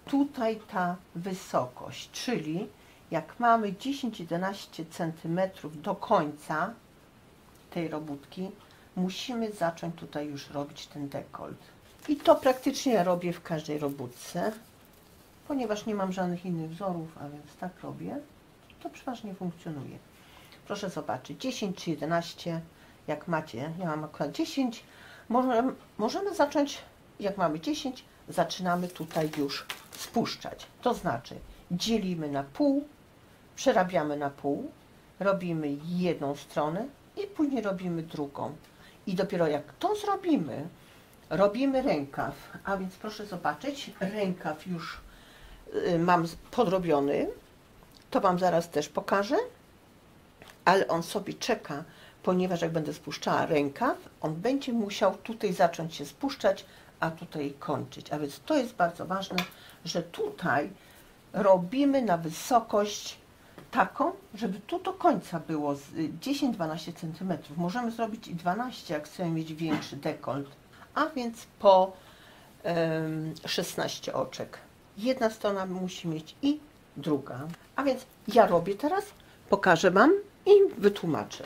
tutaj ta wysokość, czyli jak mamy 10-11 cm do końca tej robótki, musimy zacząć tutaj już robić ten dekolt. I to praktycznie robię w każdej robótce, ponieważ nie mam żadnych innych wzorów, a więc tak robię, to przeważnie funkcjonuje. Proszę zobaczyć, 10 czy 11, jak macie, ja mam akurat 10, możemy zacząć, jak mamy 10, zaczynamy tutaj już spuszczać. To znaczy, dzielimy na pół, przerabiamy na pół, robimy jedną stronę i później robimy drugą. I dopiero jak to zrobimy, robimy rękaw. A więc proszę zobaczyć, rękaw już mam podrobiony. To Wam zaraz też pokażę, ale on sobie czeka, ponieważ jak będę spuszczała rękaw, on będzie musiał tutaj zacząć się spuszczać, a tutaj kończyć. A więc to jest bardzo ważne, że tutaj robimy na wysokość taką, żeby tu do końca było 10-12 cm. Możemy zrobić i 12, jak chcemy mieć większy dekolt, a więc po 16 oczek. Jedna strona musi mieć i druga. A więc ja robię teraz, pokażę Wam i wytłumaczę.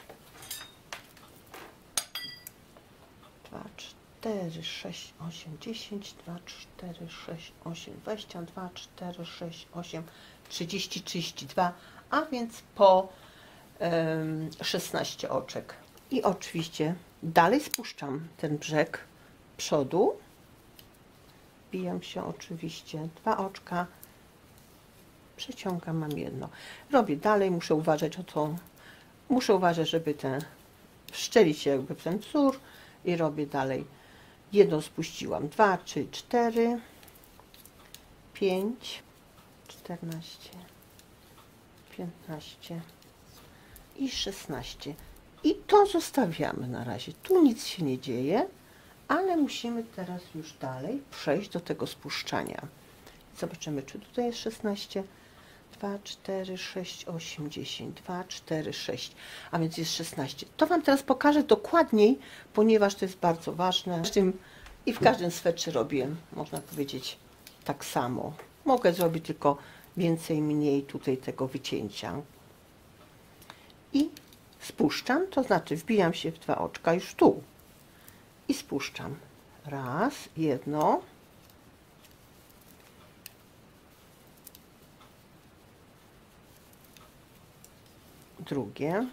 2, 4, 6, 8, 10, 2, 4, 6, 8, 22, 4, 6, 8, 30, 32, a więc po 16 oczek. I oczywiście dalej spuszczam ten brzeg przodu. Wbijam się oczywiście 2 oczka, przeciągam, mam jedno. Robię dalej, muszę uważać o to, muszę uważać, żeby wszczelić się jakby w ten wzór i robię dalej. Jedną spuściłam, 2, 3, 4, 5, 14, 15 i 16. I to zostawiamy na razie. Tu nic się nie dzieje, ale musimy teraz już dalej przejść do tego spuszczania. Zobaczymy, czy tutaj jest 16. 2, 4, 6, 8, 10, 2, 4, 6, a więc jest 16. To Wam teraz pokażę dokładniej, ponieważ to jest bardzo ważne. I w każdym swetrze robię, można powiedzieć, tak samo. Mogę zrobić tylko więcej, mniej tutaj tego wycięcia. I spuszczam, to znaczy wbijam się w 2 oczka już tu. I spuszczam. Raz, jedno. Drugie.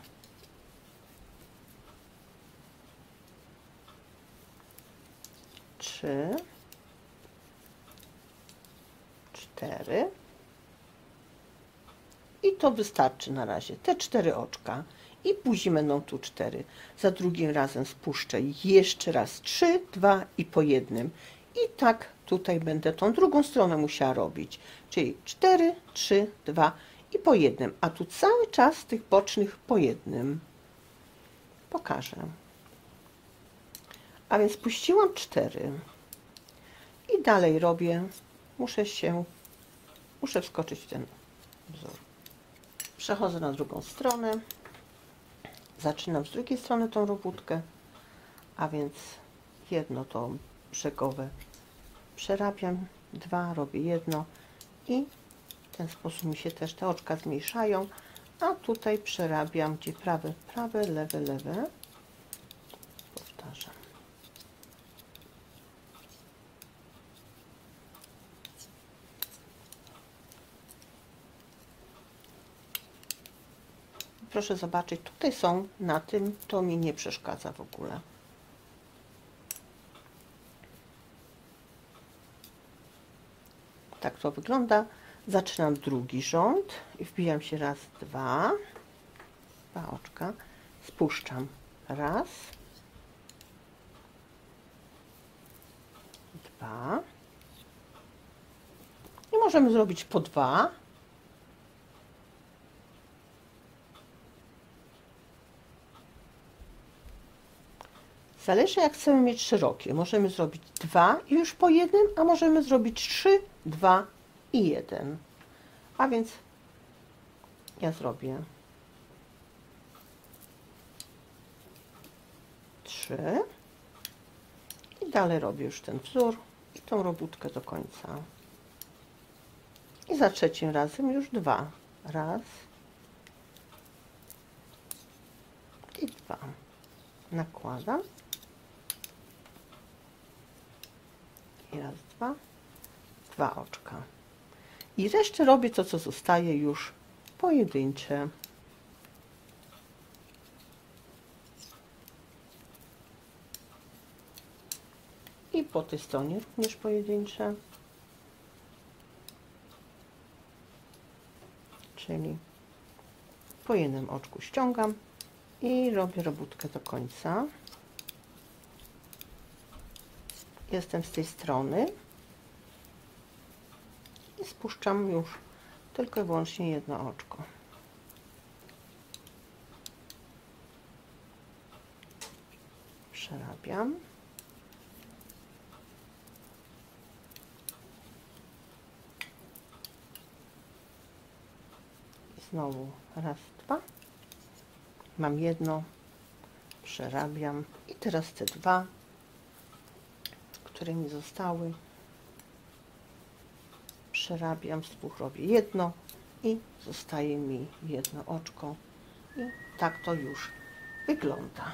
Trzy. 4. I to wystarczy na razie. Te 4 oczka. I później będą tu 4. Za drugim razem spuszczę jeszcze raz 3, 2 i po jednym. I tak tutaj będę tą drugą stronę musiała robić. Czyli 4, 3, 2 i po jednym. A tu cały czas tych bocznych po jednym. Pokażę. A więc spuściłam 4. I dalej robię. Muszę wskoczyć w ten wzór. Przechodzę na drugą stronę. Zaczynam z drugiej strony tą robótkę, a więc jedno to brzegowe przerabiam, 2 robię jedno i w ten sposób mi się też te oczka zmniejszają, a tutaj przerabiam, gdzie prawe, lewe, lewe. Powtarzam. Proszę zobaczyć, tutaj są na tym, to mi nie przeszkadza w ogóle. Tak to wygląda. Zaczynam drugi rząd i wbijam się raz, 2, 2 oczka, spuszczam raz, 2 i możemy zrobić po 2. Zależy, jak chcemy mieć szerokie. Możemy zrobić 2 i już po jednym, a możemy zrobić 3, 2 i 1. A więc ja zrobię 3 i dalej robię już ten wzór i tą robótkę do końca. I za trzecim razem już 2. Raz i 2. Nakładam. I raz, 2. 2 oczka. I resztę robię to, co zostaje już pojedyncze. I po tej stronie również pojedyncze. Czyli po jednym oczku ściągam i robię robótkę do końca. Jestem z tej strony i spuszczam już tylko i wyłącznie jedno oczko. Przerabiam. Znowu raz, 2. Mam jedno, przerabiam i teraz te 2, które mi zostały, przerabiam, z 2 robię jedno i zostaje mi jedno oczko i tak to już wygląda.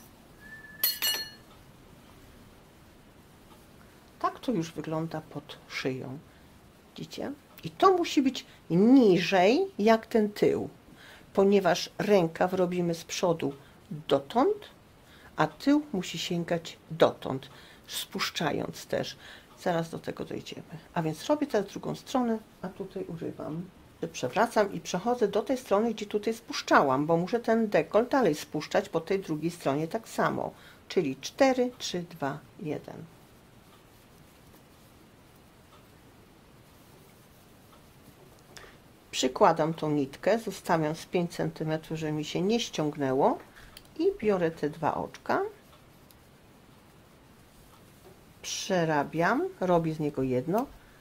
Tak to już wygląda pod szyją. Widzicie? I to musi być niżej jak ten tył, ponieważ rękaw robimy z przodu dotąd, a tył musi sięgać dotąd, spuszczając też. Zaraz do tego dojdziemy. A więc robię teraz drugą stronę, a tutaj urywam. Przewracam i przechodzę do tej strony, gdzie tutaj spuszczałam, bo muszę ten dekolt dalej spuszczać po tej drugiej stronie tak samo. Czyli 4, 3, 2, 1. Przykładam tą nitkę, zostawiam z 5 cm, żeby mi się nie ściągnęło i biorę te 2 oczka, przerabiam, robię z niego jedno,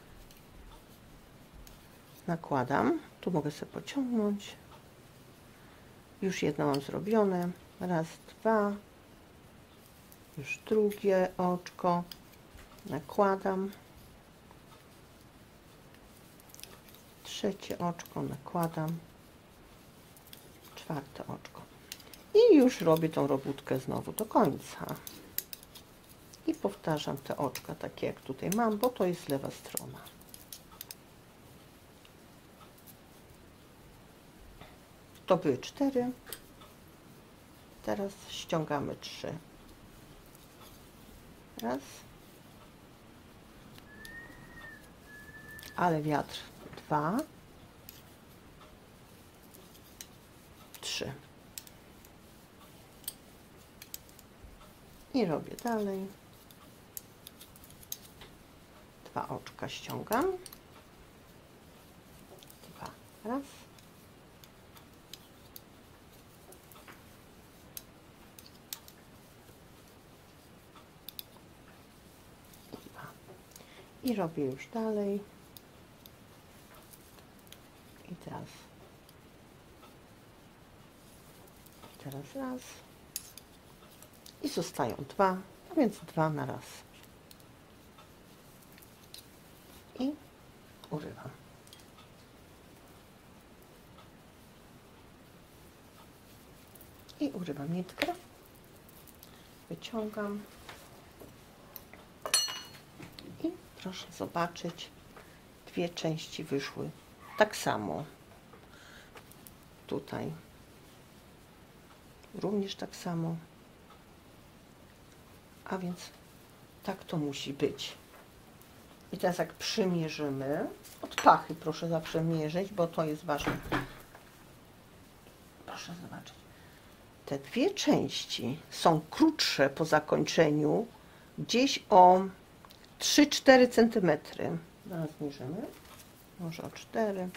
nakładam, tu mogę sobie pociągnąć, już jedno mam zrobione, raz, 2, już drugie oczko, nakładam, trzecie oczko, nakładam, czwarte oczko i już robię tą robótkę znowu do końca i powtarzam te oczka takie jak tutaj mam, bo to jest lewa strona. To były 4, teraz ściągamy 3, raz, ale wiatr, 2, 3 i robię dalej, 2 oczka ściągam, 2, raz, i 2 i robię już dalej. I teraz raz i zostają 2, a więc 2 na raz i urywam. I urywam nitkę, wyciągam i proszę zobaczyć, 2 części wyszły tak samo. Tutaj również tak samo, a więc tak to musi być. I teraz jak przymierzymy, od pachy proszę zawsze mierzyć, bo to jest ważne. Proszę zobaczyć, te 2 części są krótsze po zakończeniu, gdzieś o 3-4 cm. Zaraz mierzymy, może o 4.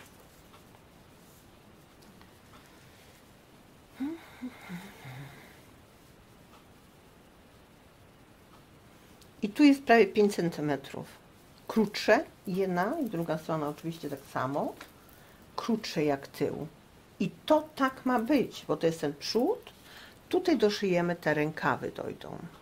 I tu jest prawie 5 cm. Krótsze, jedna i druga strona oczywiście tak samo. Krótsze jak tył. I to tak ma być, bo to jest ten przód. Tutaj doszyjemy, te rękawy dojdą.